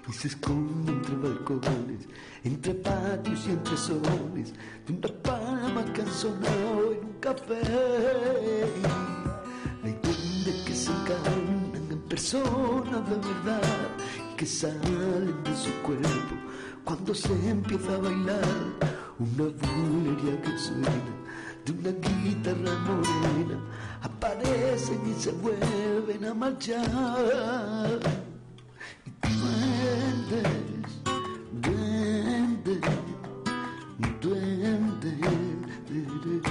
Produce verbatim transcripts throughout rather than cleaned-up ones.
y se esconde entre balcones, entre patios y entre soles, de una palma que han sonado en un café. Hay duendes que se encarnan en personas de verdad y que salen de su cuerpo cuando se empieza a bailar una bulería que suena de una guitarra morena. Aparecen y se vuelven a marchar. Duendes, duendes, duendes, duendes,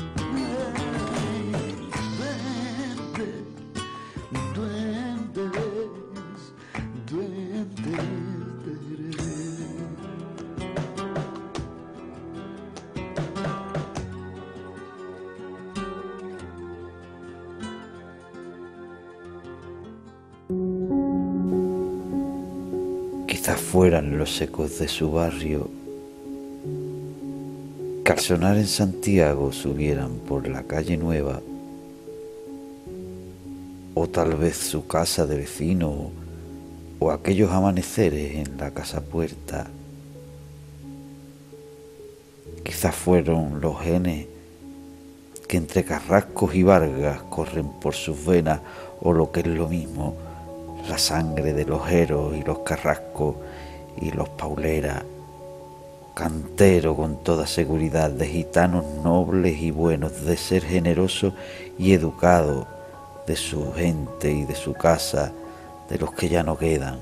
duendes, duendes. Quizás fueran los ecos de su barrio que al sonar en Santiago subieran por la calle Nueva, o tal vez su casa de vecino, o aquellos amaneceres en la casa puerta. Quizás fueron los genes que entre Carrascos y Vargas corren por sus venas, o lo que es lo mismo, la sangre de los Eros y los Carrascos y los Paulera, cantero con toda seguridad de gitanos nobles y buenos, de ser generoso y educado, de su gente y de su casa, de los que ya no quedan.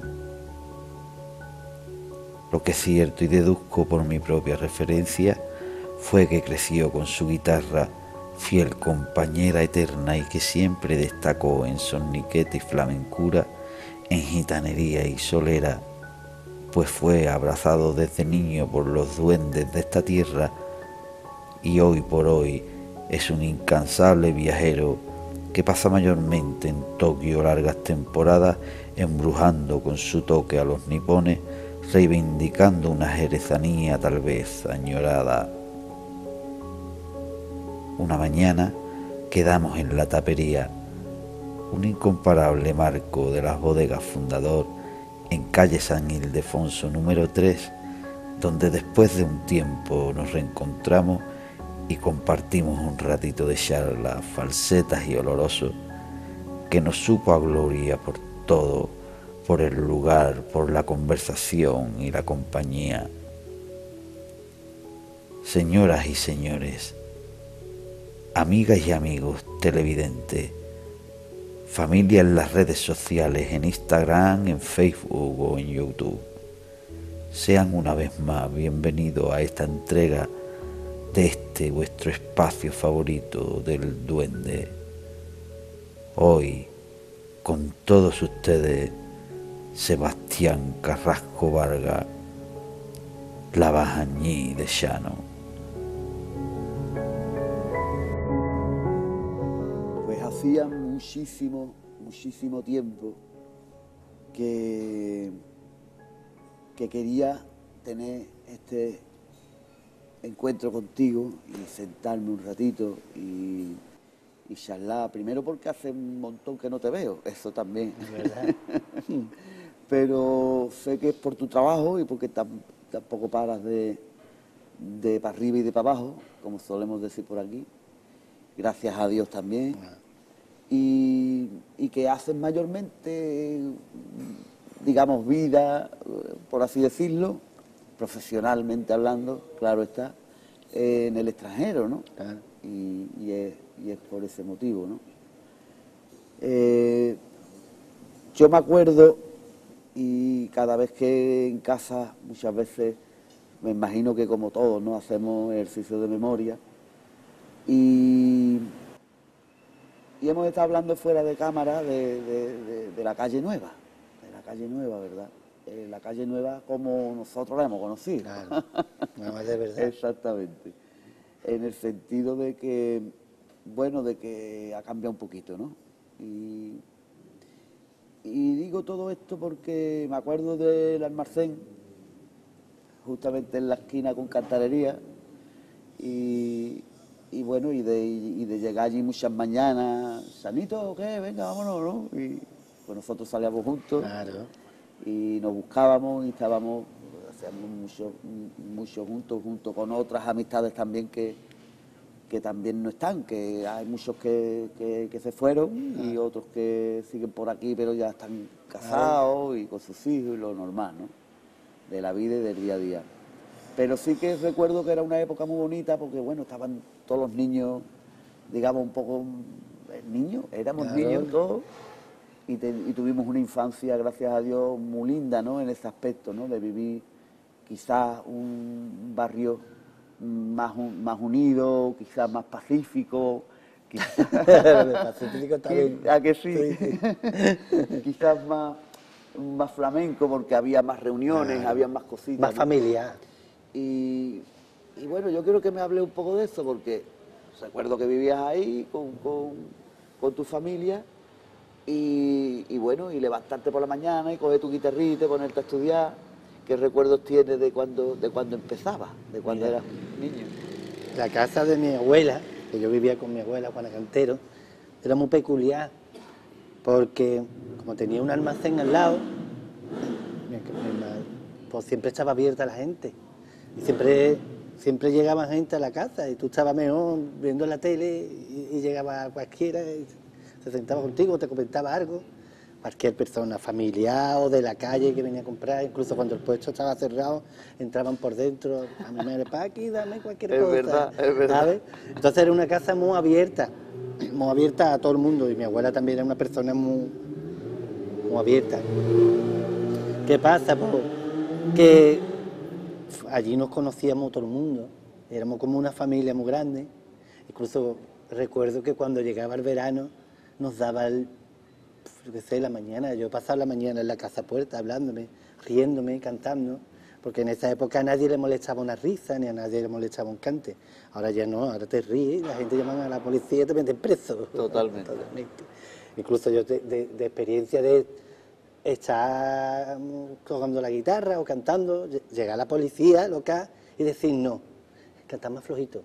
Lo que es cierto y deduzco por mi propia referencia fue que creció con su guitarra, fiel compañera eterna, y que siempre destacó en soniquete y flamencura, en gitanería y solera, pues fue abrazado desde niño por los duendes de esta tierra y hoy por hoy es un incansable viajero que pasa mayormente en Tokio largas temporadas, embrujando con su toque a los nipones, reivindicando una jerezanía tal vez añorada. Una mañana quedamos en la tapería, un incomparable marco de las bodegas Fundador, en calle San Ildefonso número tres, donde después de un tiempo nos reencontramos y compartimos un ratito de charla, falsetas y oloroso, que nos supo a gloria por todo, por el lugar, por la conversación y la compañía. Señoras y señores, amigas y amigos televidentes, familia en las redes sociales, en Instagram, en Facebook o en YouTube, sean una vez más bienvenidos a esta entrega de este vuestro espacio favorito del duende. Hoy, con todos ustedes, Sebastián Carrasco Vargas, la Bajañí de Llano. Pues hacía muchísimo, muchísimo tiempo que, que quería tener este encuentro contigo y sentarme un ratito y, y charlar. Primero porque hace un montón que no te veo, eso también. ¿Verdad? Pero sé que es por tu trabajo y porque tam, tampoco paras de, de para arriba y de para abajo, como solemos decir por aquí. Gracias a Dios también. Y, y que haces mayormente, digamos, vida, por así decirlo, profesionalmente hablando, claro está, eh, en el extranjero, ¿no? Claro. Y, y, es, y es por ese motivo, ¿no? Eh, yo me acuerdo, y cada vez que en casa, muchas veces, me imagino que como todos, ¿no?, hacemos ejercicio de memoria, y, y hemos estado hablando fuera de cámara de, de, de, de la calle Nueva, de la calle Nueva, ¿verdad? Eh, la calle Nueva como nosotros la hemos conocido. Claro, no es de verdad. Exactamente. En el sentido de que, bueno, de que ha cambiado un poquito, ¿no? Y, y digo todo esto porque me acuerdo del almacén, justamente en la esquina con Cantarería, y, y bueno, y de, y de llegar allí muchas mañanas, Sanito, ¿qué? Venga, vámonos, ¿no? Y pues nosotros salíamos juntos. Claro. y nos buscábamos y estábamos, hacíamos mucho, mucho juntos, junto con otras amistades también que, que también no están, que hay muchos que, que, que se fueron y otros que siguen por aquí pero ya están casados y con sus hijos y lo normal, ¿no? De la vida y del día a día. Pero sí que recuerdo que era una época muy bonita porque, bueno, estaban todos los niños, digamos, un poco niños, éramos Claro. niños todos y, te, y tuvimos una infancia, gracias a Dios, muy linda, ¿no? En ese aspecto, ¿no? De vivir quizás un barrio más, un- más unido, quizás más pacífico, quizás... El Pacífico está bien. ¿A que sí? Sí, sí. Quizás más, más flamenco porque había más reuniones, Claro. había más cositas. Más ¿no? familiar. Y, y bueno, yo quiero que me hable un poco de eso porque recuerdo que vivías ahí con, con, con tu familia y, y bueno, y levantarte por la mañana y coger tu guitarrita y ponerte a estudiar. ¿Qué recuerdos tienes de cuando, de cuando empezabas, de cuando Mira. eras niño? La casa de mi abuela, que yo vivía con mi abuela, Juana Cantero, era muy peculiar, porque como tenía un almacén al lado, mi- mi ma- pues siempre estaba abierta a la gente. Y siempre, siempre llegaba gente a la casa, y tú estabas mejor viendo la tele, y, y llegaba cualquiera, y se sentaba contigo, te comentaba algo. Cualquier persona familiar o de la calle que venía a comprar, incluso cuando el puesto estaba cerrado, entraban por dentro, a mi madre, pa' aquí, dame cualquier Es cosa. verdad, es verdad. ¿Sabes? Entonces era una casa muy abierta, muy abierta a todo el mundo, y mi abuela también era una persona muy, muy abierta. ¿Qué pasa? Pues que allí nos conocíamos todo el mundo, éramos como una familia muy grande. Incluso recuerdo que cuando llegaba el verano nos daba el, yo qué sé, la mañana, yo pasaba la mañana en la casa puerta hablándome, riéndome, cantando, porque en esa época a nadie le molestaba una risa, ni a nadie le molestaba un cante. Ahora ya no, ahora te ríes, la gente llama a la policía y te meten preso. Totalmente. Totalmente. Incluso yo de, de- de experiencia de estar mm, tocando la guitarra o cantando, lle- llegar a la policía local y decir no, cantar más flojito.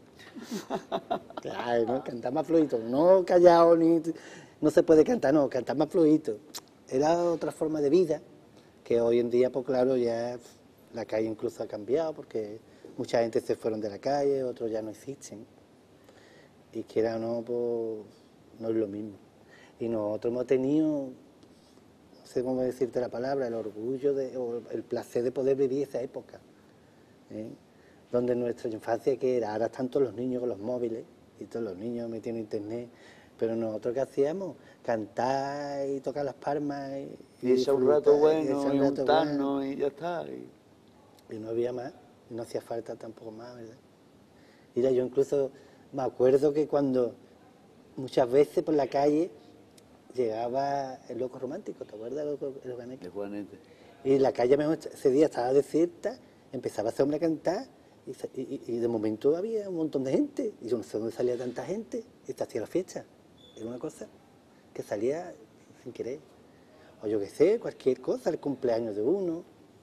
Claro, ¿no? Cantar más flojito, no callado ni... No se puede cantar, no, cantar más flojito. Era otra forma de vida que hoy en día, pues claro, ya la calle incluso ha cambiado porque mucha gente se fueron de la calle, otros ya no existen. Y quiera o no, pues no es lo mismo. Y nosotros hemos tenido, no sé cómo decirte la palabra, el orgullo de, o el placer de poder vivir esa época, ¿eh? Donde nuestra infancia, que era, ahora están todos los niños con los móviles y todos los niños metiendo internet, pero nosotros ¿qué hacíamos? Cantar y tocar las palmas y, Y echar un rato disfrutar, y bueno, echar y un rato untarnos bueno. y ya está. Y... Y no había más, y no hacía falta tampoco más, ¿verdad? Mira, yo incluso me acuerdo que cuando muchas veces por la calle llegaba el loco romántico, ¿te acuerdas del loco el Juanete? de Juanete. Y la calle mejor ese día estaba desierta, empezaba ese hombre a cantar y, se- y- y de momento había un montón de gente. Y yo no sé dónde salía tanta gente y se hacía la fiesta. Era una cosa que salía sin querer. O yo qué sé, cualquier cosa, el cumpleaños de uno.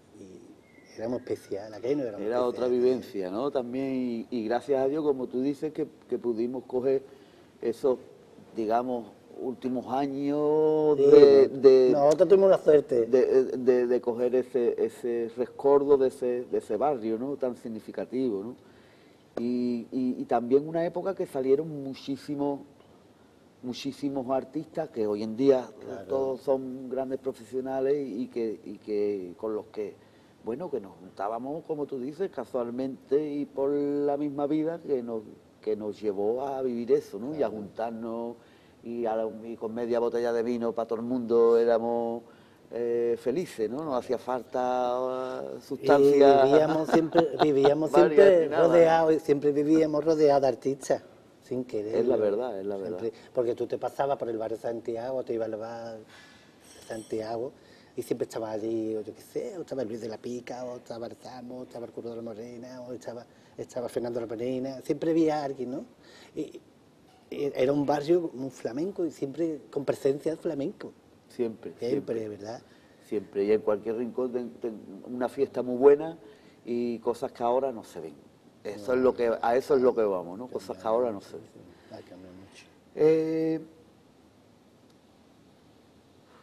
Y era muy especial, aquello no era muy Era otra especial. vivencia, ¿no? También, y, y gracias a Dios, como tú dices, que, que pudimos coger esos, digamos, últimos años Sí, de, no- de, nosotros tuvimos la suerte. de, de- de coger ese, ese rescordo de ese, de ese barrio, ¿no? Tan significativo, ¿no? Y, y- y también una época que salieron muchísimos muchísimos artistas que hoy en día Claro. todos son grandes profesionales y que, y que con los que, bueno, que nos juntábamos, como tú dices, casualmente y por la misma vida que nos, que nos llevó a vivir eso, ¿no? Y a juntarnos y, a la- y con media botella de vino para todo el mundo éramos eh, felices, ¿no? No hacía falta eh, Y sustancias. vivíamos siempre, vivíamos varias siempre ni nada, ¿no? rodeados, siempre vivíamos rodeados de artistas, sin querer. Es la verdad, es la verdad. Porque tú te pasabas por el barrio de Santiago, te ibas al bar de Santiago y siempre estaba allí, o yo qué sé, o estaba Luis de la Pica, o estaba Arzamo, o estaba el Curro de la Morena, o estaba, estaba Fernando de la Morena, siempre había alguien, ¿no? Y, y era un barrio muy flamenco y siempre con presencia de flamenco, Siempre, siempre, siempre. ¿verdad? Siempre, y en cualquier rincón, de, de una fiesta muy buena y cosas que ahora no se ven. Eso es lo que, a eso es lo que vamos, ¿no? Cosas que ahora no se ven. Ha cambiado mucho. Eh,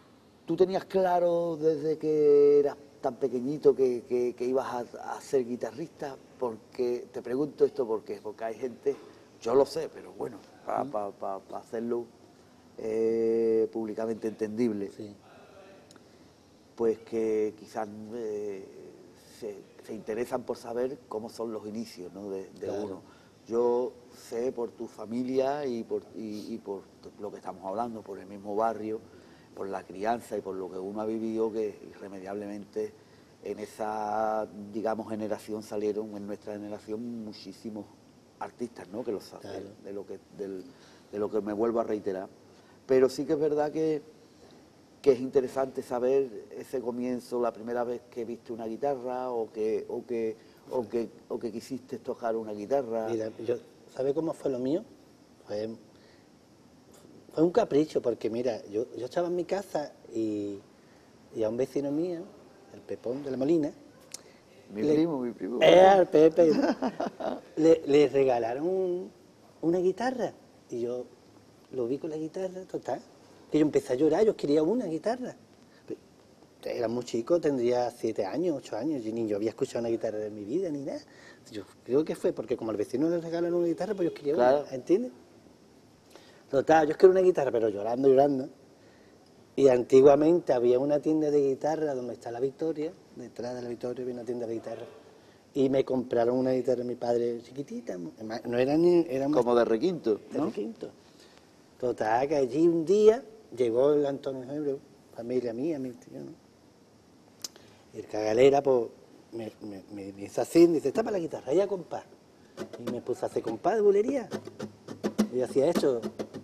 ¿Tú tenías claro desde que eras tan pequeñito que, que, que ibas a, a ser guitarrista? Porque te pregunto esto porque porque hay gente, yo lo sé, pero bueno, para pa, pa, pa hacerlo eh, públicamente entendible, Sí. pues que quizás eh, se, se interesan por saber cómo son los inicios, ¿no? de, de Claro. uno. Yo sé por tu familia y por, y, y por lo que estamos hablando, por el mismo barrio, por la crianza y por lo que uno ha vivido, que irremediablemente en esa, digamos, generación salieron, en nuestra generación, muchísimos artistas, ¿no? Que lo saben, Claro. de lo que, del, de lo que me vuelvo a reiterar. Pero sí que es verdad que, que es interesante saber ese comienzo, la primera vez que viste una guitarra o que, o que, o que, o que quisiste tocar una guitarra. Mira, yo, ¿sabe cómo fue lo mío? Fue, fue un capricho, porque mira, yo, yo estaba en mi casa y, y a un vecino mío, el Pepón de la Molina, Mi le- primo, mi primo. Eh, al Pepe, le, le regalaron un- una guitarra y yo lo vi con la guitarra, total, que yo empecé a llorar, yo quería una guitarra. Era muy chico, tendría siete años, ocho años, y ni yo había escuchado una guitarra en mi vida, ni nada. Yo creo que fue porque como al vecino le regalaron una guitarra, pues yo quería Claro. una, ¿entiendes? Total, yo quería una guitarra, pero llorando, llorando. Y antiguamente había una tienda de guitarra donde está la Victoria, detrás de la Victoria había una tienda de guitarra. Y me compraron una guitarra mi padre chiquitita, no era ni... Era más Como de requinto, de ¿no? requinto. Total, que allí un día llegó el Antonio Gebro, familia mía, mi tío, ¿no? Y el cagalera, pues, me, me, me, me hizo así, dice, tapa la guitarra, ya compás. Y me puse a hacer compás de bulería. Y yo hacía esto.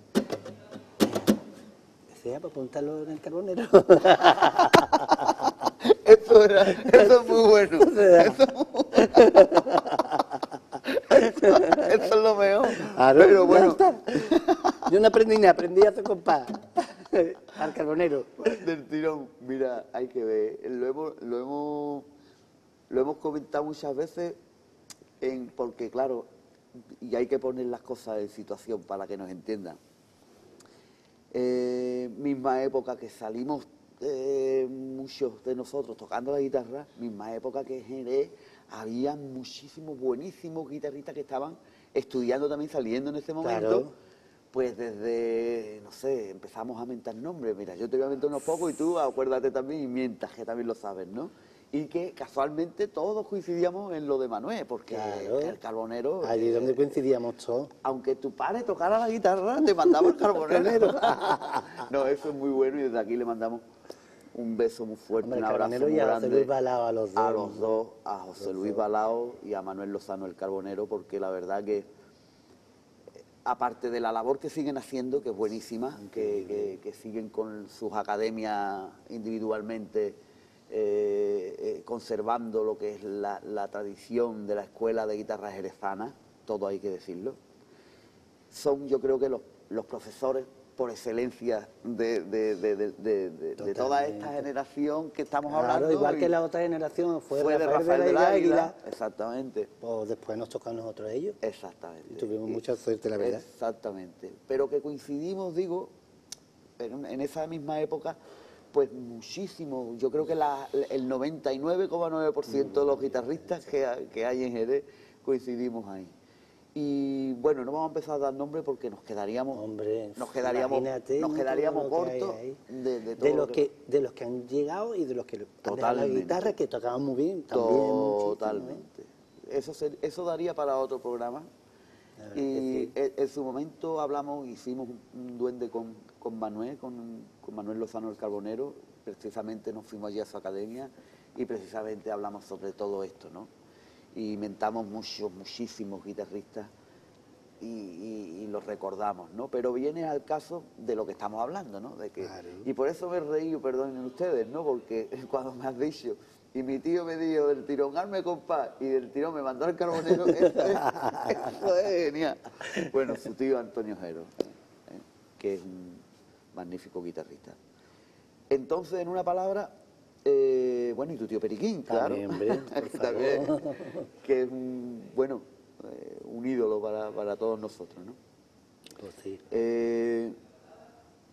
Decía, para apuntarlo en el carbonero. Eso era, eso es muy bueno. Eso, eso, eso es lo mejor. Claro, Pero ya bueno, está. Yo no aprendí nada, aprendí a hacer compás. Al carbonero. del tirón, mira, hay que ver. Lo hemos, lo hemos, lo hemos comentado muchas veces, en, porque claro, y hay que poner las cosas en situación para que nos entiendan. Eh, misma época que salimos eh, muchos de nosotros tocando la guitarra, misma época que en Jerez había muchísimos buenísimos guitarristas que estaban estudiando también, saliendo en ese momento. Claro. Pues desde, no sé, empezamos a mentar nombres. Mira, yo te voy a mentar unos pocos y tú acuérdate también y mientas, que también lo sabes, ¿no? Y que casualmente todos coincidíamos en lo de Manuel, porque Claro. el carbonero... Allí eh, donde coincidíamos todos. aunque tu padre tocara la guitarra, te mandaba el carbonero. No, eso es muy bueno y desde aquí le mandamos un beso muy fuerte, Hombre, un el abrazo carbonero muy y a grande. José Luis Balao, a los dos. A los dos, a José Los Luis dos. Balao y a Manuel Lozano el carbonero, porque la verdad que, aparte de la labor que siguen haciendo, que es buenísima, que, que- que siguen con sus academias individualmente, eh, eh, conservando lo que es la, la tradición de la escuela de guitarra jerezana, todo hay que decirlo, son yo creo que los, los profesores por excelencia de, de, de, de, de- de- de toda esta Totalmente. generación que estamos Claro, hablando. igual y que la otra generación fue, fue de Rafael, Rafael de del la Águila, Águila, exactamente. pues después nos tocó a nosotros ellos. Exactamente. Y tuvimos mucha suerte, la verdad. Exactamente. Pero que coincidimos, digo, en, en esa misma época, pues muchísimo. Yo creo que la- el noventa y nueve coma nueve por ciento de los guitarristas que, ha- que hay en Jerez coincidimos ahí. Y bueno, no vamos a empezar a dar nombres porque nos quedaríamos, Hombre, nos quedaríamos, imagínate nos todo quedaríamos lo que hay cortos ahí. de, de todo de lo los que de los que han llegado y de los que han dejado la Totalmente. guitarra, que tocaban muy bien también. muchísimo, ¿eh? Totalmente. Eso, se- eso daría para otro programa. La verdad Y que en, en su momento hablamos, hicimos un, un duende con, con Manuel, con, con Manuel Lozano el Carbonero. Precisamente nos fuimos allí a su academia y precisamente hablamos sobre todo esto, ¿no? Y inventamos muchos, muchísimos guitarristas y, y- y los recordamos, ¿no? Pero viene al caso de lo que estamos hablando, ¿no? De que, Claro. y por eso me he reído, perdonen ustedes, ¿no? Porque cuando me has dicho, y mi tío me dijo del tirón, arme compás, y del tirón me mandó al carbonero, eso es, eso es genial. Bueno, su tío Antonio Jero, ¿eh? Que es un magnífico guitarrista. Entonces, en una palabra, eh, bueno, y tu tío Periquín, claro. También, hombre, por También, favor. que es un, bueno, eh, un ídolo para, para todos nosotros, ¿no? pues sí. Eh,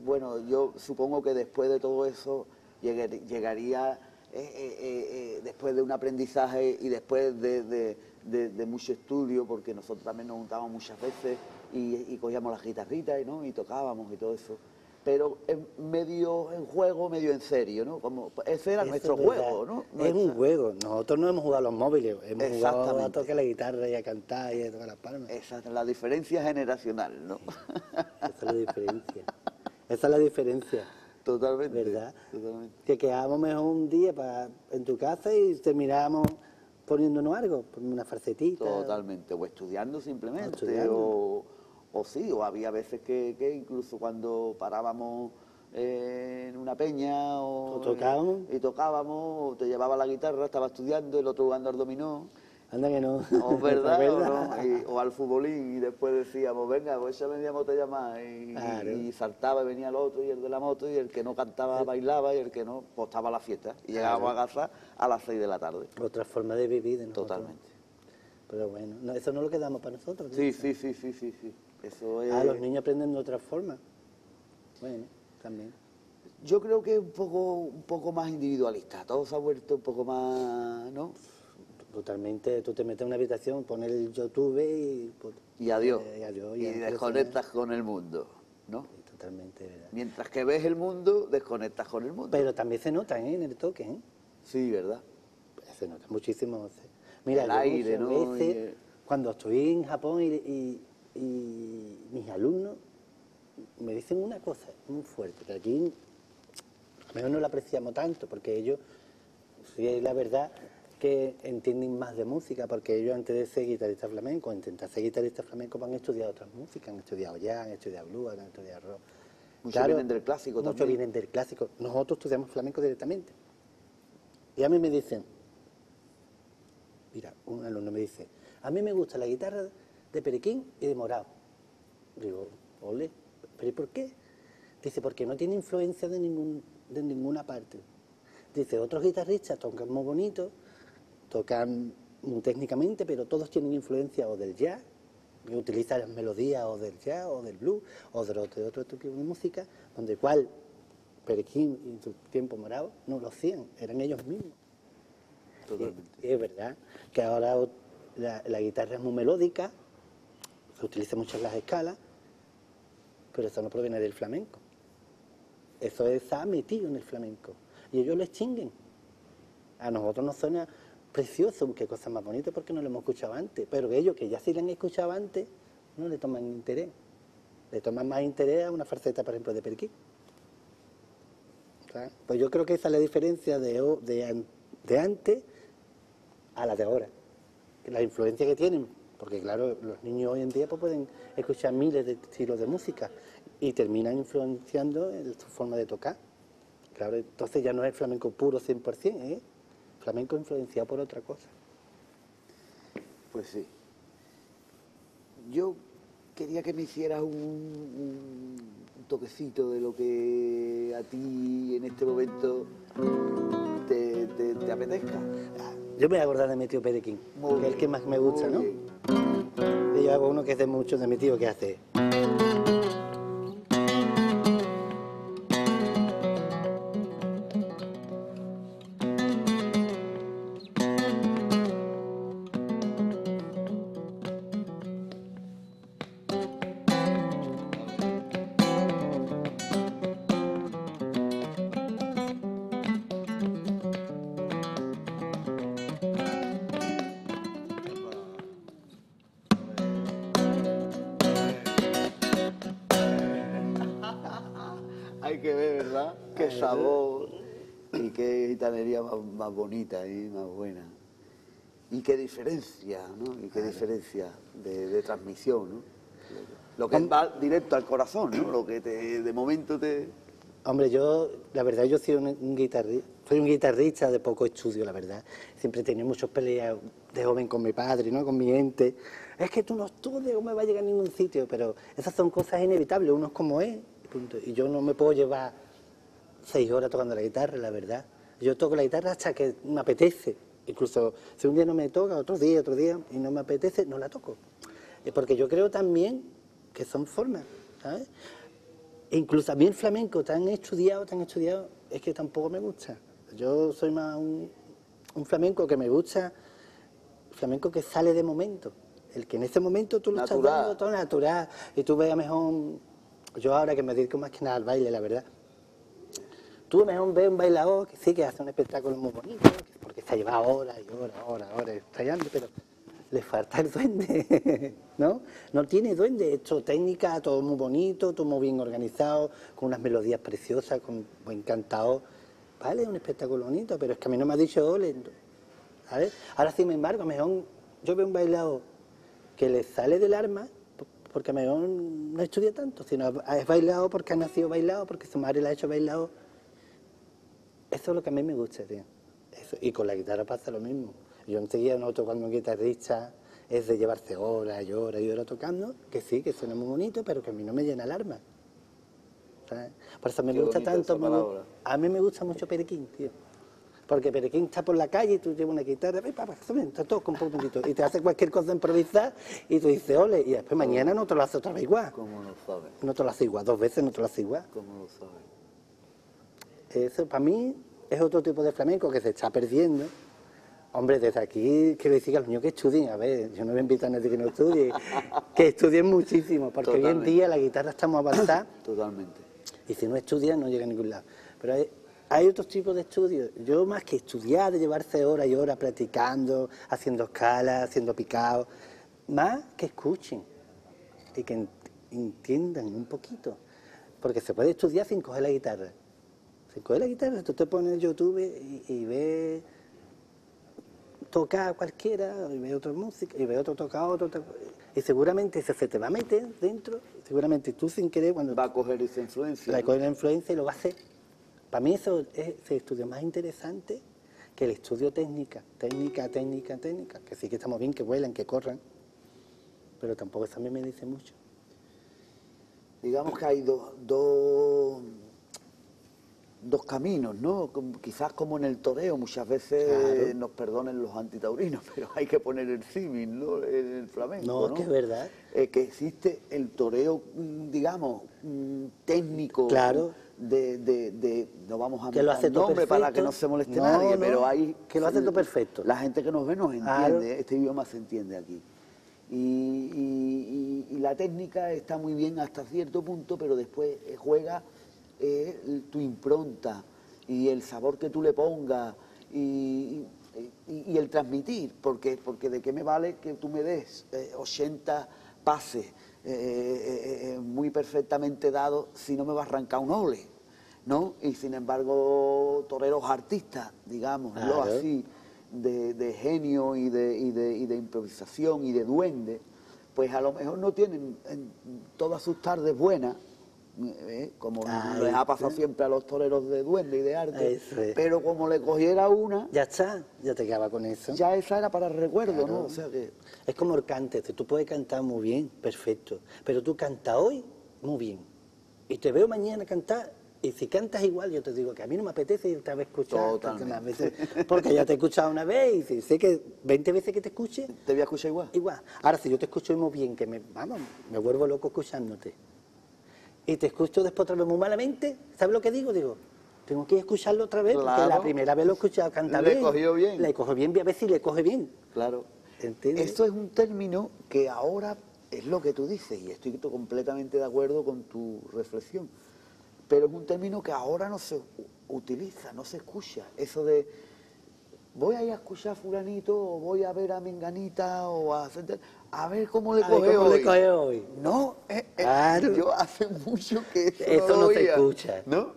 bueno, yo supongo que después de todo eso llegué- llegaría, eh, eh, eh, eh, después de un aprendizaje y después de, de- de- de mucho estudio, porque nosotros también nos juntábamos muchas veces y, y cogíamos las guitarritas, ¿no? Y tocábamos y todo eso. Pero en medio en juego, medio en serio, ¿no? Como ese era Eso nuestro es verdad. juego, ¿no? Es un Nuestra- juego. Nosotros no hemos jugado a los móviles, hemos jugado a Exactamente. tocar la guitarra y a cantar y a tocar las palmas. Esa es la diferencia generacional, ¿no? Esa es la diferencia. Esa es la diferencia, Totalmente. ¿verdad? Totalmente. Que quedábamos mejor un día pa- en tu casa y terminábamos poniéndonos algo, poniendo una farcetita. Totalmente, o estudiando simplemente, O estudiando. O, o sí, o había veces que, que incluso cuando parábamos eh, en una peña o, O tocábamos. y tocábamos, o te llevaba la guitarra, estaba estudiando, el otro jugando al dominó, Anda que no. o verdad, Es o, no, y- o al futbolín, y después decíamos, venga, pues échame media botella más, y, Claro. y saltaba y venía el otro, y el de la moto, y el que no cantaba bailaba, y el que no, pues estaba a la fiesta, y llegábamos a casa a las seis de la tarde. Otra forma de vivir de nosotros. Totalmente. Pero bueno, no, eso no lo quedamos para nosotros. Sí, sí, sí, sí, sí, sí. Eso es... Ah, los niños aprenden de otra forma. Bueno, también. Yo creo que es un poco, un poco más individualista, todo se ha vuelto un poco más, ¿no? Totalmente, tú te metes en una habitación, pones el YouTube y... pues, Y adiós. eh, y adiós, y ya no desconectas con el mundo, ¿no? Sí, totalmente, ¿verdad? Mientras que ves el mundo, desconectas con el mundo. Pero también se nota, ¿eh? En el toque, ¿eh? Sí, ¿verdad? Se nota muchísimo. se- Mira, El yo aire, muchas ¿no? veces, Y el- cuando estoy en Japón y, y- y mis alumnos me dicen una cosa muy fuerte, que aquí a lo mejor no la apreciamos tanto, porque ellos, sí es la verdad, que entienden más de música, porque ellos antes de ser guitarristas flamencos, intentar ser guitarristas flamencos, han estudiado otras músicas, han estudiado jazz, han estudiado blues, han estudiado rock. Muchos vienen del clásico Muchos también. vienen del clásico. Nosotros estudiamos flamenco directamente. Y a mí me dicen, mira, un alumno me dice, a mí me gusta la guitarra de Periquín y de Morao. Digo, ole, ¿pero y por qué? Dice, porque no tiene influencia de, ningún, de ninguna parte. Dice, otros guitarristas tocan muy bonito, tocan muy técnicamente, pero todos tienen influencia o del jazz, que utilizan las melodías o del jazz o del blues o de otro, de otro tipo de música, donde cual Periquín y en su tiempo Morao no lo hacían, eran ellos mismos. Totalmente. Y, y es verdad que ahora o- la, la guitarra es muy melódica, se utiliza mucho en las escalas, pero eso no proviene del flamenco. Eso está metido en el flamenco. Y ellos lo extinguen. A nosotros nos suena precioso, qué cosa más bonita porque no lo hemos escuchado antes. Pero ellos, que ya sí lo han escuchado antes, no le toman interés. Le toman más interés a una farceta, por ejemplo, de Periquín. ¿Sabes? Pues yo creo que esa es la diferencia de, ho- de, an- de antes a la de ahora. La influencia que tienen, porque claro, los niños hoy en día pues, pueden escuchar miles de estilos de música y terminan influenciando en su forma de tocar. Claro, entonces ya no es flamenco puro cien por ciento, ¿eh? Flamenco influenciado por otra cosa. Pues sí. Yo quería que me hicieras un, un toquecito de lo que a ti en este momento te, te- te apetezca. Yo me voy a acordar de mi tío Periquín, Muy que es el que más me gusta, muy ¿no? bien. Y yo hago uno que es de mucho de mi tío que hace. Hay que ver, ¿verdad? Qué sabor y qué gitanería más, más bonita y más buena. Y qué diferencia, ¿no? Y qué diferencia de, de transmisión, ¿no? Lo que va directo al corazón, ¿no? Lo que te, de momento te... Hombre, yo, la verdad, yo soy un, un guitarrista, soy un guitarrista de poco estudio, la verdad. Siempre he tenido muchas peleas de joven con mi padre, ¿no? Con mi gente. Es que tú no estudias, no me vas a llegar a ningún sitio, pero esas son cosas inevitables, uno es como es, punto. Y yo no me puedo llevar seis horas tocando la guitarra, la verdad. Yo toco la guitarra hasta que me apetece. Incluso si un día no me toca, otro día, otro día, y no me apetece, no la toco. Eh, Porque yo creo también que son formas, ¿sabes? E incluso a mí el flamenco tan estudiado, tan estudiado, es que tampoco me gusta. Yo soy más un, un flamenco que me gusta, flamenco que sale de momento. El que en ese momento tú lo Natural. estás dando todo natural y tú veas mejor, yo ahora que me dedico más que nada al baile, la verdad, tú mejor ves un bailador que sí que hace un espectáculo muy bonito, porque se ha llevado horas y horas, horas, horas ensayando, pero le falta el duende, ¿no? No tiene duende, hecho técnica, todo muy bonito, todo muy bien organizado, con unas melodías preciosas, con buen cantado. Vale, es un espectáculo bonito, pero es que a mí no me ha dicho ole, ¿sabes? Ahora, sin embargo, mejor yo veo un bailador que le sale del alma, porque mejor no estudia tanto, sino es bailado porque ha nacido bailado, porque su madre le ha hecho bailado. Eso es lo que a mí me gusta, tío. Eso. Y con la guitarra pasa lo mismo. Yo enseguida noto cuando un guitarrista es de llevarse horas y horas y horas tocando, que sí, que suena muy bonito, pero que a mí no me llena el alma. ¿Sabes? Por eso me Qué gusta bonita tanto. esa Me, palabra. a mí me gusta mucho Perequín, tío. Porque Perequín está por la calle y tú llevas una guitarra, ¡ay, papá! Está todo con un poquito. Y te hace cualquier cosa improvisar y tú dices, ole, y después mañana no te lo hace otra vez igual. ¿Cómo lo sabes? No te lo hace igual, dos veces no te lo hace igual. ¿Cómo lo sabes? Eso para mí es otro tipo de flamenco que se está perdiendo. Hombre, desde aquí quiero decir que a los niños que estudien, a ver, yo no voy a invitar a nadie que no estudie, que estudien muchísimo, porque Totalmente. hoy en día la guitarra está muy avanzada Totalmente. y si no estudian no llega a ningún lado. Pero hay, hay otros tipos de estudios. Yo más que estudiar, de llevarse horas y horas practicando, haciendo escalas, haciendo picados, más que escuchen y que en- entiendan un poquito. Porque se puede estudiar sin coger la guitarra. Sin coger la guitarra, tú te pones en YouTube y, y ves tocar a cualquiera, y ves otra música, y ves otro tocar otro, toca- y seguramente eso se te va a meter dentro, y seguramente tú sin querer, cuando Va a coger esa influencia. la ¿no? coges la influencia y lo vas a hacer. Para mí eso es el estudio más interesante que el estudio técnica, técnica, técnica, técnica, que sí que estamos bien, que vuelan, que corran, pero tampoco eso a mí me dice mucho. Digamos que hay dos, dos, dos caminos, ¿no? Como- quizás como en el toreo, muchas veces Claro. nos perdonen los antitaurinos, pero hay que poner el símil, ¿no? En el flamenco, No, ¿no? que es verdad. Eh, que existe el toreo, mm, digamos, mm, técnico. Claro. De, de, de- no vamos a Que lo meter hace todo nombre para perfecto. que no se moleste No, nadie, no, pero hay... que lo hace todo perfecto. La gente que nos ve nos Claro. entiende, este idioma se entiende aquí. Y, y- y- y la técnica está muy bien hasta cierto punto, pero después eh, juega eh, tu impronta y el sabor que tú le pongas y, y- y el transmitir, porque, porque de qué me vale que tú me des eh, ochenta pases eh, eh, eh, muy perfectamente dados si no me va a arrancar un ole, ¿no? Y sin embargo, toreros artistas, digámoslo Claro. así, de, de genio y de, y, de, y de improvisación y de duende, pues a lo mejor no tienen en todas sus tardes buenas, eh, como Ahí les ha pasado está. siempre a los toreros de duende y de arte, Eso es. pero como le cogiera una, Ya está, ya te quedaba con eso. ya esa era para el recuerdo, Claro. ¿no? O sea que... Es como el cante, tú puedes cantar muy bien, perfecto, pero tú cantas hoy muy bien. Y te veo mañana cantar, y si cantas igual, yo te digo que a mí no me apetece irte a ver escuchar tantas más veces, porque ya te he escuchado una vez, y si sé que veinte veces que te escuche, ¿Te voy a escuchar igual? igual. Ahora, si yo te escucho muy bien, que me, vamos, me vuelvo loco escuchándote, y te escucho después otra vez muy malamente, ¿sabes lo que digo? Digo, tengo que escucharlo otra vez, porque Claro. la primera vez lo he escuchado cantar Le bien. cogió bien. Le cogió bien, voy a ver si le coge bien. Claro. ¿Entiendes? Esto es un término que ahora es lo que tú dices, y estoy to- completamente de acuerdo con tu reflexión, pero es un término que ahora no se u- utiliza, no se escucha. Eso de, voy a ir a escuchar a fulanito, o voy a ver a menganita, o a, hacer tal- a ver cómo le A ver coge cómo hoy. le coge hoy. No, eh, eh, Claro. yo hace mucho que eso, Eso no, lo no se oía, escucha. ¿no?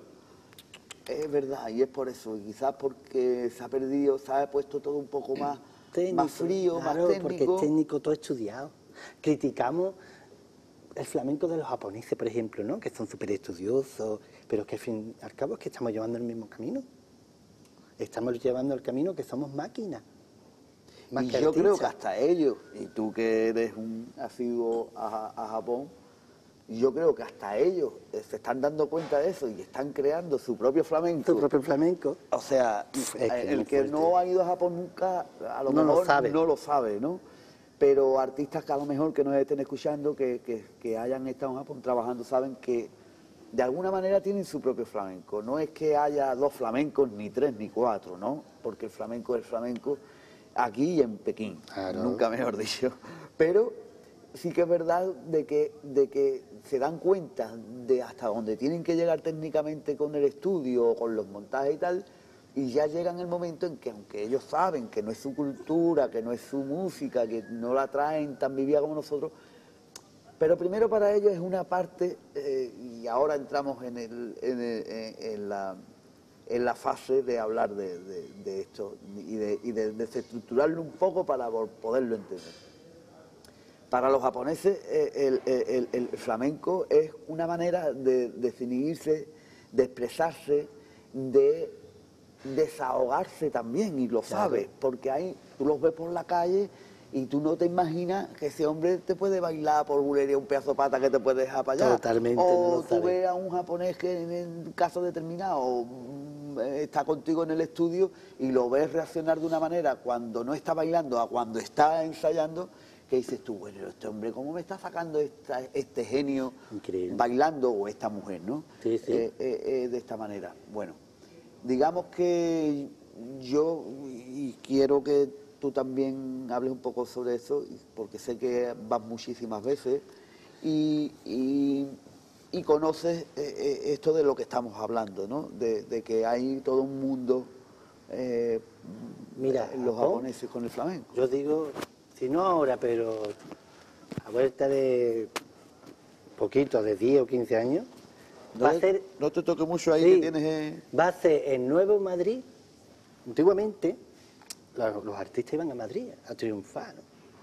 Es verdad, y es por eso, y quizás porque se ha perdido, se ha puesto todo un poco más, Técnico, más frío, claro, más porque técnico. es técnico todo estudiado. Criticamos el flamenco de los japoneses, por ejemplo, ¿no? Que son súper estudiosos, pero que al fin y al cabo es que estamos llevando el mismo camino. Estamos llevando el camino que somos máquinas. Más Y que yo creo que artistas. hasta ellos, y tú que eres un asiduo a, a Japón, yo creo que hasta ellos eh, se están dando cuenta de eso y están creando su propio flamenco. Su propio flamenco. O sea, es que eh, es el muy que fuerte. no ha ido a Japón nunca, a lo No lo mejor sabe. no lo sabe, ¿no? Pero artistas que a lo mejor que nos estén escuchando, que, que, que hayan estado en Japón trabajando, saben que de alguna manera tienen su propio flamenco. No es que haya dos flamencos, ni tres, ni cuatro, ¿no? Porque el flamenco es el flamenco aquí y en Pekín, claro. Nunca mejor dicho. Pero sí que es verdad de que, de que se dan cuenta de hasta dónde tienen que llegar técnicamente con el estudio, con los montajes y tal, y ya llegan el momento en que, aunque ellos saben que no es su cultura, que no es su música, que no la traen tan vivida como nosotros, pero primero para ellos es una parte, eh, y ahora entramos en, el, en, el, en, la, en la fase de hablar de, de, de esto y, de, y de desestructurarlo un poco para poderlo entender. Para los japoneses el, el, el, el flamenco es una manera de definirse, de expresarse, de desahogarse también, y lo sabes, porque ahí tú los ves por la calle y tú no te imaginas que ese hombre te puede bailar por bulería un pedazo de pata que te puede dejar para allá. Totalmente. O no tú ves a un japonés que en caso determinado está contigo en el estudio y lo ves reaccionar de una manera cuando no está bailando a cuando está ensayando, que dices tú, bueno, este hombre, ¿cómo me está sacando esta, este genio Increíble. Bailando, o esta mujer, ¿no? Sí, sí. Eh, eh, eh, de esta manera. Bueno, digamos que yo, y quiero que tú también hables un poco sobre eso, porque sé que vas muchísimas veces y, y, y conoces eh, esto de lo que estamos hablando, ¿no? De, de que hay todo un mundo, eh, Mira, los japoneses con el flamenco. Yo digo, si no ahora, pero a vuelta de poquito, de diez o quince años, no, va a ser... No te toque mucho ahí, sí, que tienes... Eh... Va a ser en Nuevo Madrid. Antiguamente los, los artistas iban a Madrid a triunfar, ¿no?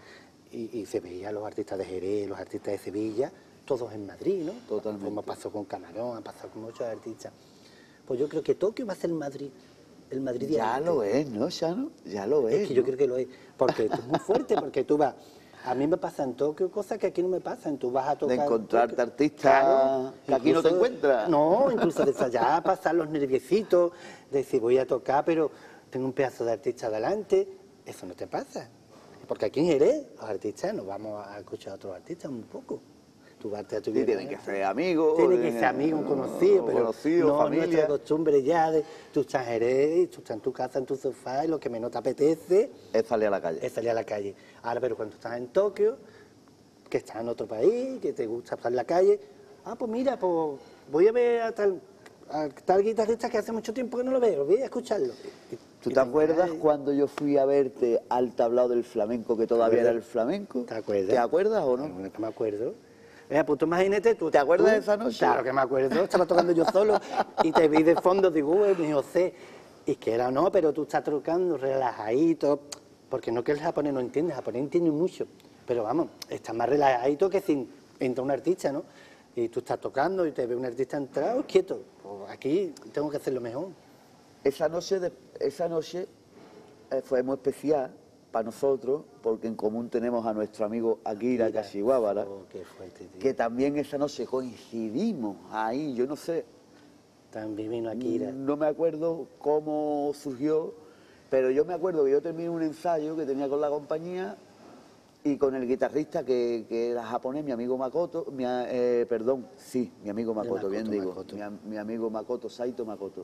Y, y se veía los artistas de Jerez, los artistas de Sevilla, todos en Madrid, ¿no? Totalmente. Como pasó con Camarón, ha pasado con muchos artistas. Pues yo creo que Tokio va a ser Madrid. El Madrid ya arte. lo es, ¿no, Shano? Ya lo es. Es que ¿no? yo creo que lo es. Porque es muy fuerte, porque tú vas... A mí me pasa en Tokio cosas que aquí no me pasan. Tú vas a tocar... De encontrarte Tokio, artistas claro, que aquí no te encuentras. No, incluso de ensayar, pasar los nerviecitos, de decir voy a tocar, pero tengo un pedazo de artista adelante. Eso no te pasa. Porque aquí en Jerez, los artistas, nos vamos a escuchar a otros artistas un poco. Tú vas a tu sí, tienen que ser amigos. Tienen que ser amigos, un conocido, pero conocido, no familia. Nuestra costumbre ya de tú estás en Jerez, tú estás en tu casa, en tu sofá, y lo que menos te apetece es salir a la calle. Es salir a la calle. Ahora, pero cuando estás en Tokio, que estás en otro país, que te gusta estar en la calle, ah, pues mira, pues voy a ver a tal, a tal guitarrista que hace mucho tiempo que no lo veo, voy a escucharlo. ¿Tú te acuerdas cuando yo fui a verte al tablao del flamenco, que todavía era el flamenco? ¿Te acuerdas? ¿Te acuerdas o no? No, me acuerdo. Mira, pues tú imagínate, tú... ¿Te acuerdas tú, de esa noche? Claro que me acuerdo, estaba tocando yo solo y te vi de fondo, digo, uy, mi José, y que era no, pero tú estás tocando relajadito, porque no que el japonés no entiende, el japonés entiende mucho, pero vamos, está más relajadito que si entra un artista, ¿no? Y tú estás tocando y te ve un artista entrado, quieto, pues aquí tengo que hacerlo mejor. Esa noche, de, esa noche eh, fue muy especial para nosotros, porque en común tenemos a nuestro amigo Akira Kashiwabara, oh, qué fuerte, tío. Que también esa noche coincidimos ahí, yo no sé. También vino Akira. No me acuerdo cómo surgió, pero yo me acuerdo que yo terminé un ensayo que tenía con la compañía y con el guitarrista que, que era japonés, mi amigo Makoto, mi, eh, perdón, sí, mi amigo Makoto, Makoto bien digo, Makoto. Mi, mi amigo Makoto, Saito Makoto.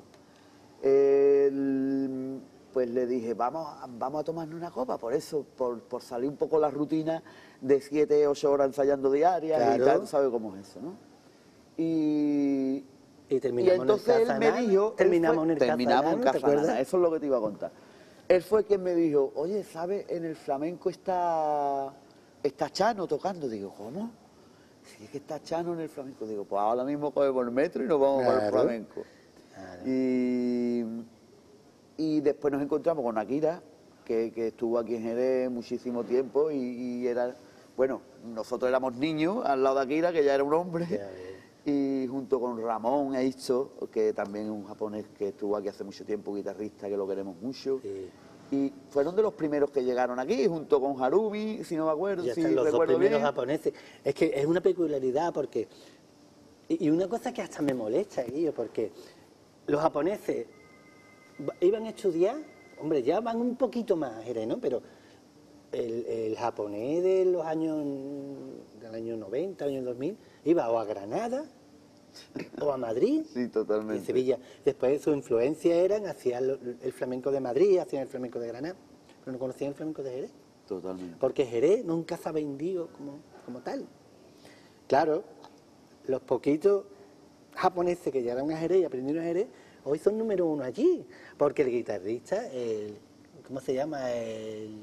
El, pues le dije, vamos, vamos a tomarnos una copa, por eso, por, por salir un poco la rutina de siete, ocho horas ensayando diarias, claro. Y tal, ¿sabes cómo es eso, no? Y, y, terminamos y entonces en el él me dijo... Terminamos fue, en el terminamos en Casanana, Casanana, eso es lo que te iba a contar. Él fue quien me dijo, oye, ¿sabes? En el flamenco está, está Chano tocando. Digo, ¿cómo? Sí, es que está Chano en el flamenco. Digo, pues ahora mismo cogemos el metro y nos vamos claro. para el flamenco. Claro. Y... Y después nos encontramos con Akira, que, que estuvo aquí en Jerez muchísimo tiempo y, y era, bueno, nosotros éramos niños al lado de Akira, que ya era un hombre, y junto con Ramón Eizo, que también es un japonés que estuvo aquí hace mucho tiempo, guitarrista, que lo queremos mucho. Sí. Y fueron de los primeros que llegaron aquí, junto con Harumi, si no me acuerdo, ya si están los recuerdo dos primeros bien. japoneses. Es que es una peculiaridad porque... Y una cosa que hasta me molesta, Guillo, porque los japoneses... iban a estudiar, hombre, ya van un poquito más a Jerez, ¿no? Pero el, el japonés de los años, del año noventa, año dos mil, iba o a Granada, o a Madrid. Sí, totalmente. Y Sevilla. Después su influencia eran hacia el, el flamenco de Madrid, hacia el flamenco de Granada. Pero no conocían el flamenco de Jerez. Totalmente. Porque Jerez nunca se ha vendido como, como tal. Claro, los poquitos japoneses que llegaron a Jerez y aprendieron a Jerez, hoy son número uno allí. Porque el guitarrista, el, ¿cómo se llama? El...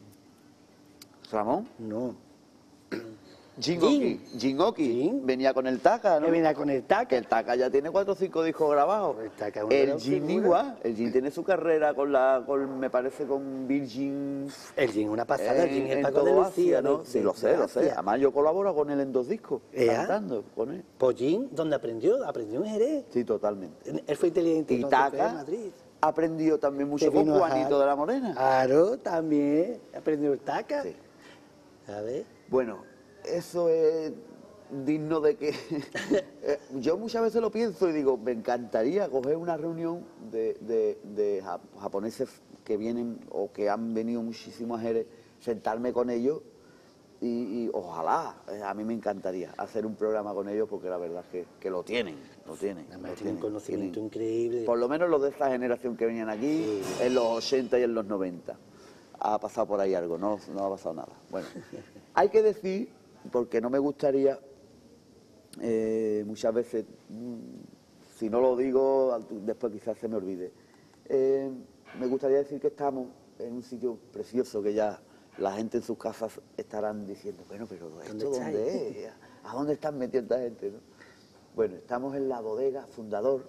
¿Ramón? No. Jingoki. Jingoki. Jin. Venía con el Taka, ¿no? Que venía con el Que taca. el Taka ya tiene cuatro o cinco discos grabados. El Taka es uno de El los Jin figuras. igual. El Jin tiene su carrera con la, con, me parece, con Virgin. El Jin, una pasada. El en, Jin es en Paco de todo Lucía. Asia, ¿no? de- Sí, de- lo sé, de lo sé. Asia. Además yo colaboro con él en dos discos, ¿Ya? cantando con él. Pollín, donde aprendió, aprendió en Jerez. Sí, totalmente. Él fue inteligente. Y entonces fue a Taka Madrid. aprendió también mucho Que con vino a Juanito Jaén. de la Morena. Claro, también aprendió el Taka. Sí. ¿Sabes? Bueno, eso es digno de que... eh, yo muchas veces lo pienso y digo, me encantaría coger una reunión de, de- de ja- japoneses que vienen o que han venido muchísimo a Jerez, sentarme con ellos y, y ojalá, eh, a mí me encantaría hacer un programa con ellos porque la verdad es que, que lo tienen, lo tienen. Además lo tiene un tienen, conocimiento tienen. increíble. Por lo menos los de esta generación que venían aquí Sí. en los ochenta y en los noventa. Ha pasado por ahí algo, no, no ha pasado nada. Bueno, hay que decir, porque no me gustaría, eh, muchas veces, mm, si no lo digo, después quizás se me olvide. Eh, me gustaría decir que estamos en un sitio precioso que ya la gente en sus casas estarán diciendo, bueno, pero ¿esto ¿Dónde dónde es? ¿A dónde están metiendo esta gente? ¿no? Bueno, estamos en la bodega Fundador,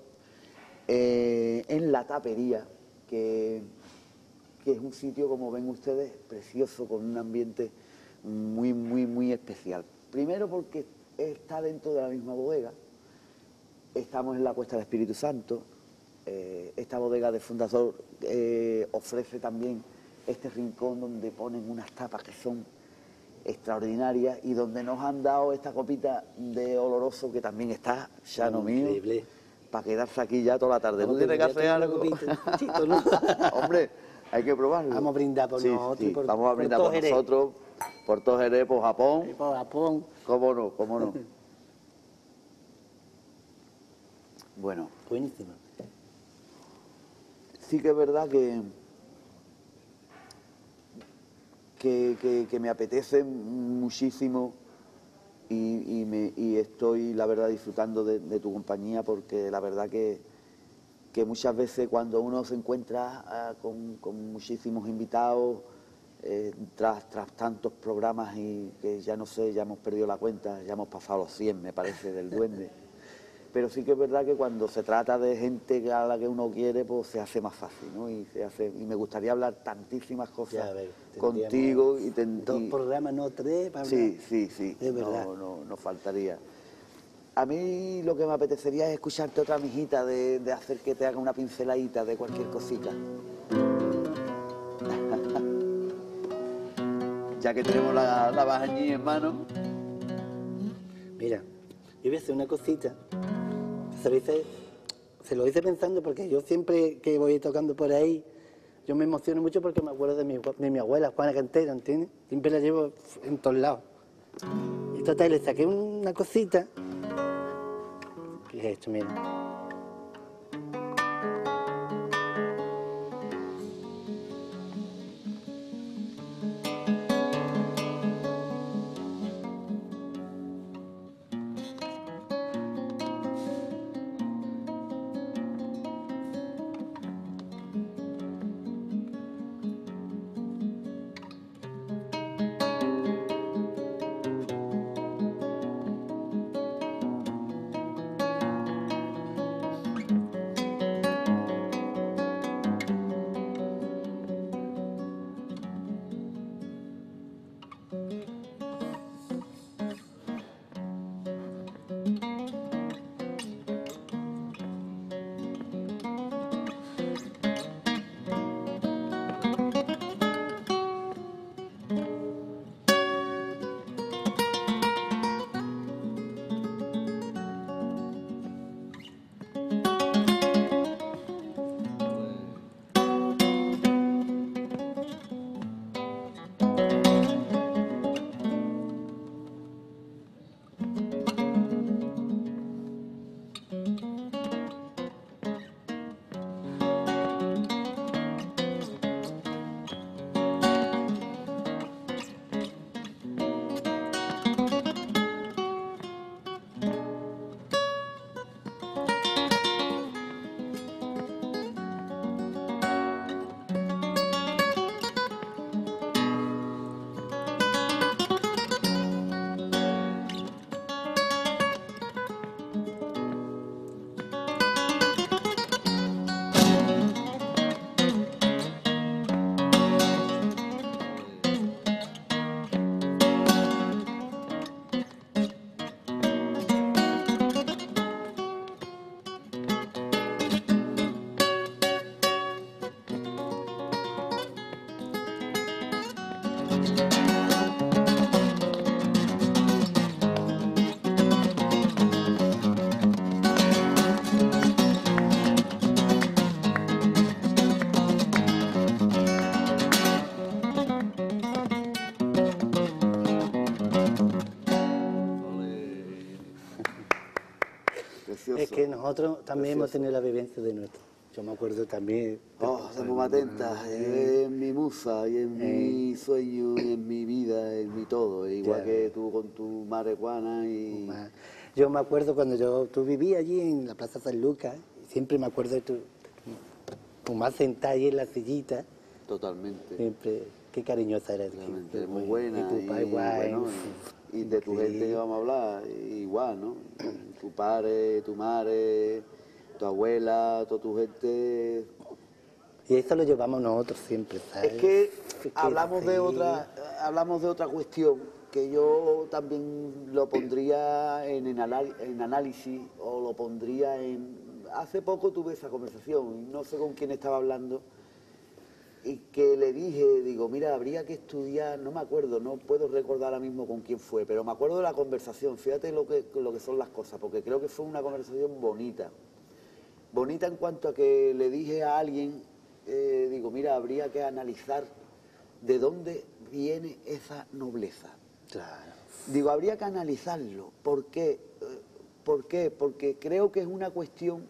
eh, en la tapería, que, que es un sitio, como ven ustedes, precioso, con un ambiente muy, muy, muy especial. Primero porque está dentro de la misma bodega, estamos en la Cuesta del Espíritu Santo, eh, esta bodega de Fundador eh, ofrece también este rincón donde ponen unas tapas que son extraordinarias y donde nos han dado esta copita de oloroso que también está, Shano mío, Increíble. para quedarse aquí ya toda la tarde. ¿Tú Vamos a tienes que hacer brindar algo? por una copita, chico, ¿no? Hombre, hay que probarlo. Vamos a brindar por Sí, nosotros y sí, por- vamos a por brindar todo por Jerez. nosotros, por todo Jerez, por Japón. Y por Japón. ¿Cómo no? ¿Cómo no? Bueno, Buenísimo. sí que es verdad que, que, que- que me apetece muchísimo y, y me- y estoy, la verdad, disfrutando de, de tu compañía porque la verdad que, que muchas veces cuando uno se encuentra ah, con, con muchísimos invitados, eh, tras, tras tantos programas y que ya no sé, ya hemos perdido la cuenta, ya hemos pasado los cien, me parece, del Duende. Pero sí que es verdad que cuando se trata de gente a la que uno quiere, pues se hace más fácil, ¿no? Y, se hace, y me gustaría hablar tantísimas cosas Ya, a ver, contigo. tendríamos Y ten- Dos y- programas, no tres, para Sí, hablar. sí, sí, Es verdad. no, no, no faltaría. A mí lo que me apetecería es escucharte otra mijita, de, de hacer que te haga una pinceladita de cualquier cosita. Ya que tenemos la, la bajañí en mano. Mira, yo voy a hacer una cosita. Se lo hice, se lo hice pensando porque yo siempre que voy tocando por ahí, yo me emociono mucho porque me acuerdo de mi, de mi abuela, Juana Cantera, ¿entiendes? Siempre la llevo en todos lados. Y total, le saqué una cosita. ¿Qué es esto? Mira. Precioso. Es que nosotros también hemos Precioso. tenido la vivencia de nuestro. Yo me acuerdo también... Oh, de Momatenta, es mi musa y es mi sueño y es mi vida, es mi todo, igual Claro. que tú con tu marihuana y... Yo me acuerdo cuando yo tú vivías allí en la Plaza San Lucas, y siempre me acuerdo de tu, tu más sentada allí en la sillita, Totalmente, siempre, qué cariñosa eres. realmente, muy buena. Y tu padre guay. bueno, y, y de tu gente que vamos a hablar, igual, ¿no? Tu padre, tu madre, tu abuela, toda tu gente... Y eso lo llevamos nosotros siempre, ¿sabes? Es que que hablamos de sí. otra, hablamos de otra cuestión que yo también lo pondría en, en, anal- en análisis o lo pondría en... Hace poco tuve esa conversación y no sé con quién estaba hablando y que le dije, digo, mira, habría que estudiar, no me acuerdo, no puedo recordar ahora mismo con quién fue, pero me acuerdo de la conversación, fíjate lo que, lo que son las cosas, porque creo que fue una conversación bonita. Bonita en cuanto a que le dije a alguien, eh, digo, mira, habría que analizar de dónde viene esa nobleza. Claro. Digo, habría que analizarlo. ¿Por qué? Eh, ¿Por qué? Porque creo que es una cuestión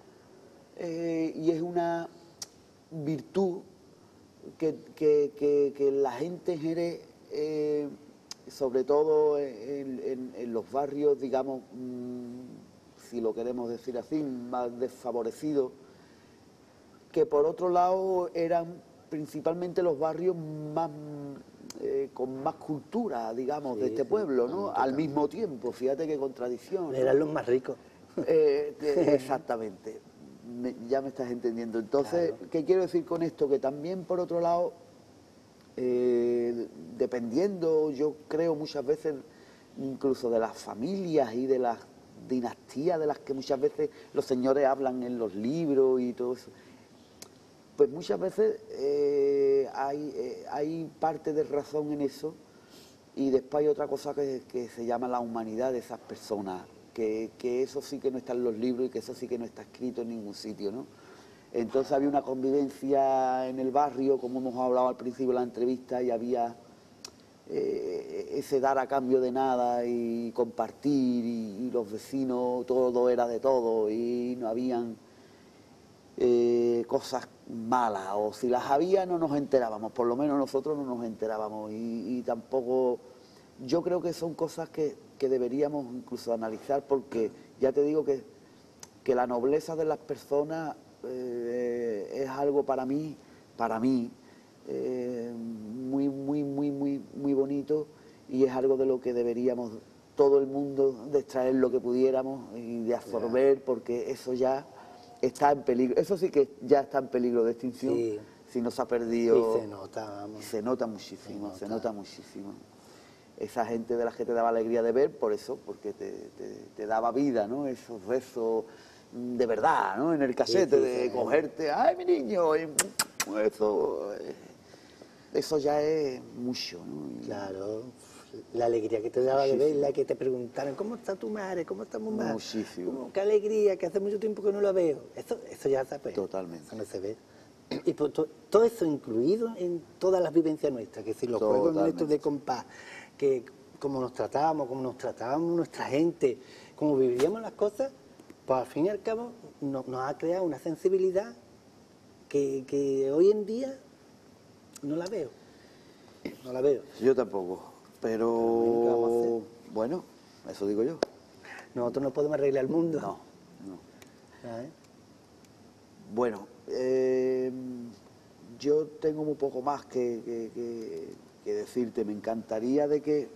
eh, y es una virtud que, que, que, que la gente en Jerez, eh, sobre todo en, en, en los barrios, digamos, mmm, si lo queremos decir así, más desfavorecidos, que por otro lado eran principalmente los barrios más eh, con más cultura, digamos, Sí, de este sí, pueblo, ¿no? totalmente. Al mismo tiempo, fíjate qué contradicción, ¿no? Eran los más ricos. Eh, eh, exactamente, Me- ya me estás entendiendo. Entonces, Claro. ¿qué quiero decir con esto? Que también, por otro lado, eh, dependiendo, yo creo muchas veces, incluso de las familias y de las dinastías de las que muchas veces los señores hablan en los libros y todo eso, pues muchas veces eh, hay, eh, hay parte de razón en eso y después hay otra cosa que, que se llama la humanidad de esas personas, que, que eso sí que no está en los libros y que eso sí que no está escrito en ningún sitio, ¿no? Entonces había una convivencia en el barrio, como hemos hablado al principio de la entrevista, y había eh, ese dar a cambio de nada y compartir, y, y los vecinos, todo era de todo, y no habían eh, cosas malas, o si las había no nos enterábamos, por lo menos nosotros no nos enterábamos, y, y tampoco, yo creo que son cosas que, que deberíamos incluso analizar, porque ya te digo que, que la nobleza de las personas eh, es algo para mí, para mí, eh, muy, muy, muy, muy, muy bonito, y es algo de lo que deberíamos todo el mundo de extraer lo que pudiéramos y de absorber, porque eso ya está en peligro, eso sí que ya está en peligro de extinción, Sí. si no se ha perdido. Y se nota, vamos. Y se nota muchísimo, Se se nota. nota muchísimo. Esa gente de la que te daba alegría de ver, por eso, porque te, te, te daba vida, ¿no? Esos besos de verdad, ¿no? En el casete, Sí, sí, de sí. cogerte, ¡ay, mi niño! Y eso, eh, eso ya es mucho, ¿no? Y Claro, la alegría que te daba de Muchísimo. verla, que te preguntaran, ¿cómo está tu madre? ¿Cómo está tu madre? Muchísimo. ¿Cómo? Qué alegría, que hace mucho tiempo que no la veo. Eso, eso ya se ve. Totalmente. Eso no se ve. Y pues, to- todo eso incluido en todas las vivencias nuestras, que si los juegos Totalmente. nuestros de compás, que cómo nos tratábamos, cómo nos tratábamos nuestra gente, cómo vivíamos las cosas, pues al fin y al cabo no- nos ha creado una sensibilidad que, que hoy en día no la veo. No la veo. yo tampoco, Pero bueno, ¿qué vamos a pero hacer? bueno, eso digo yo. Nosotros no podemos arreglar el mundo. No, no. ¿Sabes? Bueno, eh, yo tengo muy poco más que, que- que- que decirte. Me encantaría de que,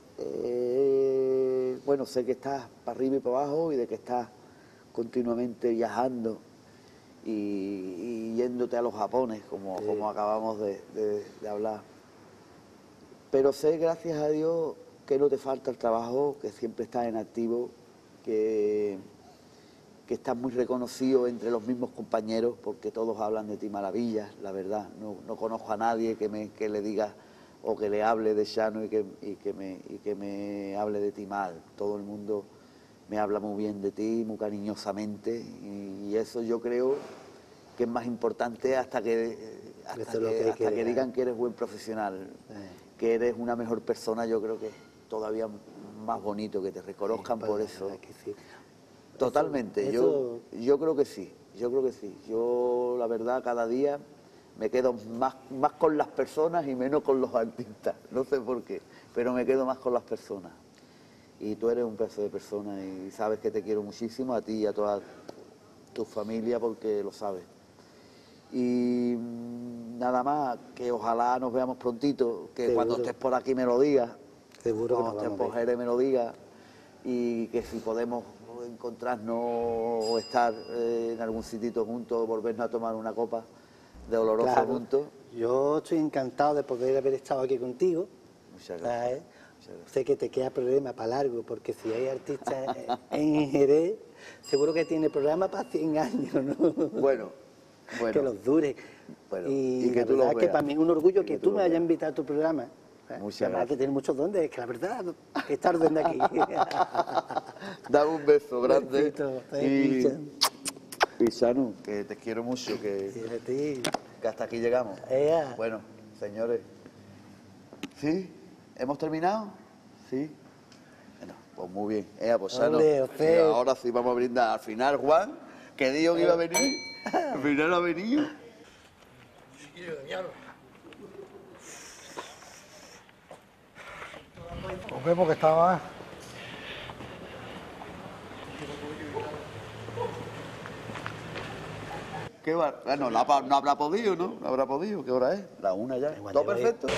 eh, bueno, sé que estás para arriba y para abajo y de que estás continuamente viajando y, y yéndote a los Japones, como, Sí. como acabamos de, de- de hablar. Pero sé, gracias a Dios, que no te falta el trabajo, que siempre estás en activo, que que estás muy reconocido entre los mismos compañeros, porque todos hablan de ti maravillas, la verdad. No, no conozco a nadie que, me, que le diga o que le hable de Chano y que, y que, me, y que me hable de ti mal. Todo el mundo me habla muy bien de ti, muy cariñosamente, y, y eso yo creo que es más importante hasta que, hasta que, que, hasta que, que digan que eres buen profesional, eh. que eres una mejor persona. Yo creo que es todavía más bonito que te reconozcan sí, por eso. Que sí. Totalmente, eso, yo, yo creo que sí, yo creo que sí. Yo, la verdad, cada día me quedo más, más con las personas y menos con los artistas. No sé por qué, pero me quedo más con las personas. Y tú eres un pedazo de persona y sabes que te quiero muchísimo, a ti y a toda tu familia, porque lo sabes. Y nada más, que ojalá nos veamos prontito, que seguro. Cuando estés por aquí me lo digas, seguro cuando que estés por Jerez me lo digas, y que si podemos encontrarnos o estar eh, en algún sitio juntos, volvernos a tomar una copa de oloroso claro. juntos. Yo estoy encantado de poder haber estado aquí contigo. Muchas gracias. ¿Eh? Muchas gracias. Sé que te queda problema para largo, porque si hay artistas en Jerez, seguro que tiene programa para cien años, ¿no? Bueno, bueno. Que los dure. Bueno, y, y que la tú verdad lo es que para mí es un orgullo que, que tú me hayas invitado a tu programa. Muchas la gracias. Que tiene muchos dones, es que la verdad, estar donde aquí. Dame un beso grande. Besito, y, y Chano, que te quiero mucho, que, sí, que hasta aquí llegamos. Ea. Bueno, señores, ¿sí? ¿Hemos terminado? Sí. Bueno, pues muy bien. Ea, pues Chano, ahora sí vamos a brindar. Al final, Juan, que dijo que iba a venir, al final ha venido. Nos vemos que estaba. ¿Qué va? Bueno, no, no habrá podido, ¿no? No habrá podido. ¿Qué hora es? La una ya. ¿Todo perfecto?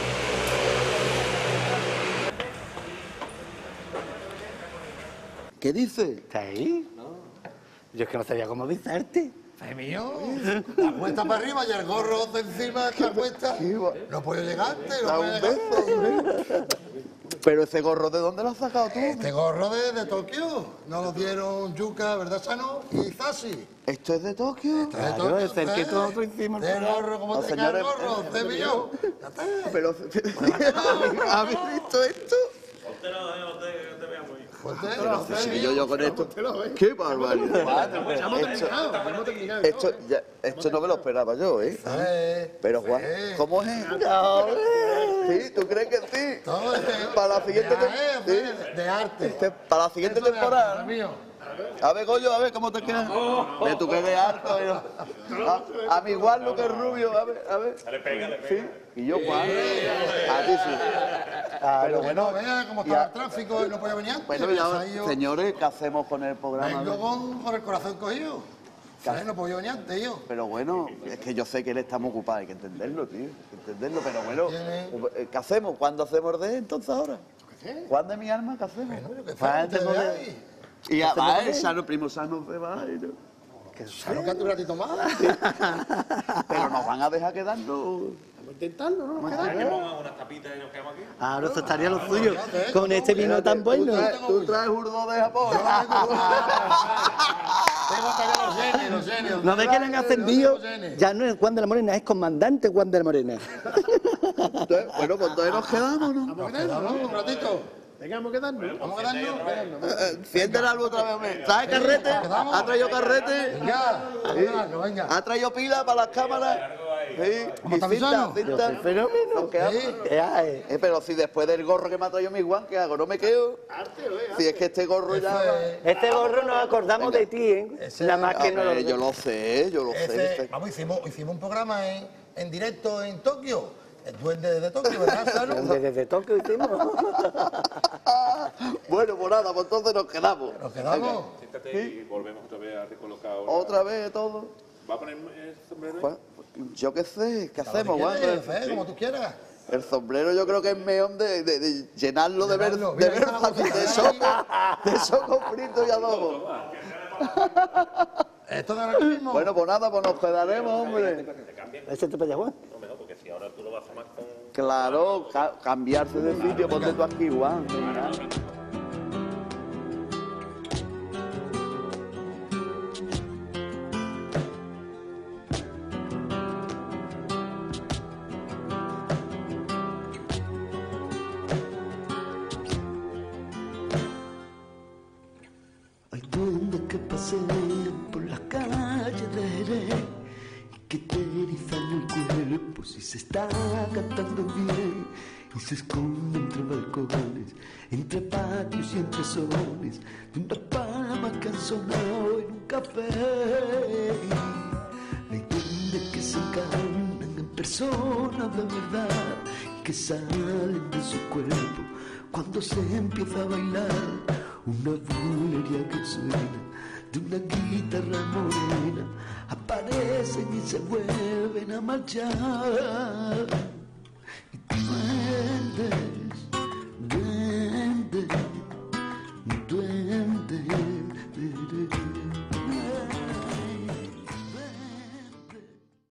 ¿Qué dice? ¿Está ahí? No. Yo es que no sabía cómo avisarte. ¡Ay, mío! La cuesta para arriba y el gorro de encima de la cuesta. No puedo llegarte, no puedo llegar. Pero ese gorro, ¿de dónde lo has sacado tú? Este gorro de, de Tokio. Nos lo dieron Yuka, ¿verdad, Chano? Y Zashi. ¿Esto es de Tokio? Esto es de Tokio. Es el que nosotros hicimos. De gorro, ¿cómo te queda el gorro? De mío. Pero, ¿habéis visto esto? Usted no, usted, que te vea muy bien. Pero si yo, yo con esto. ¡Qué barbaridad! Esto, esto, ya, esto no me lo esperaba yo, ¿eh? Pero Juan, ¿cómo es? ¿Sí? ¿Tú crees que sí? Para la siguiente temporada. De arte. Para la siguiente temporada. A ver, Goyo, a ver cómo te quedas. Ve tú que de harto. A, a mi igual lo que es rubio, a ver, a ver. Le pega, le pega. Sí, y yo, Juan. A ti sí. Pero bueno, vea cómo está el tráfico y no puede venir antes. Bueno, ya, señores, ¿qué hacemos con el programa? Vengo con, con el corazón cogido. ¿Sabes? No puedo venir antes, yo. Pero bueno, es que yo sé que él está muy ocupado, hay que entenderlo, tío. Hay que entenderlo, pero bueno, ¿qué hacemos? ¿Cuándo hacemos de entonces ahora? ¿Cuándo es mi alma? ¿Qué hacemos? Bueno, ¿qué hacemos? Y a va, el Sano, primo Sano se va. ¿No? Que Sano cante un ratito más. Pero nos van a dejar quedarnos. Vamos a intentarlo, ¿no? Nos quedamos. Que pongan unas tapitas y nos quedamos aquí. Ahora eso estaría lo suyo. Con este vino tan bueno. ¿Tú traes urdo de Japón? Tengo hasta los genes, los genes. No ves que le han ascendido. Ya no es Juan de la Morena, es comandante Juan de la Morena. Bueno, pues entonces nos quedamos, ¿no? Nos quedamos un ratito. Venga, vamos a quedarnos. Vamos a quedarnos. Enciende el algo otra vez, hombre. ¿Sabes carrete? ¿Ha traído carrete? Venga, venga, venga. ¿Ha traído pila para las cámaras? Sí. ¿Cómo está Sano? Cinta. Fenómeno. Eh, pero si después del gorro que me ha traído mi Juan, ¿qué hago? ¿No me quedo? Si es que este gorro ya... Este gorro nos acordamos de ti, ¿eh? Nada más que no lo... Yo lo sé, yo lo sé. Vamos, hicimos un programa en directo en Tokio. El duende desde Tokio, ¿verdad, Sano? El duende desde Tokio hicimos. Bueno, pues nada, pues entonces nos quedamos. ¿Nos quedamos? Siéntate y volvemos otra vez a recolocar. ¿Otra vez todo? ¿Va a poner el sombrero? Yo qué sé, ¿qué hacemos, Juan? Como tú quieras. El sombrero yo creo que es mejor de, de, de llenarlo de ver, de, ver, de soco, de soco frito y adobo. ¿Esto de ahora mismo? Bueno, pues nada, pues nos quedaremos, hombre. ¿Échate para allá, Juan? No, mejor, porque si ahora tú lo vas a tomar con... Claro, ca cambiarse de sitio, ponte tú aquí, Juan. pasean por las calles de Jerez, que te erizan el cuerpo si se está cantando bien, y se esconde entre balcones, entre patios y entre sones, de unas palmas que han sonado en un café. Leyendas que se encarnan en personas de verdad, que salen de su cuerpo cuando se empieza a bailar una bulería que suena de una guitarra morena, aparecen y se vuelven a marchar.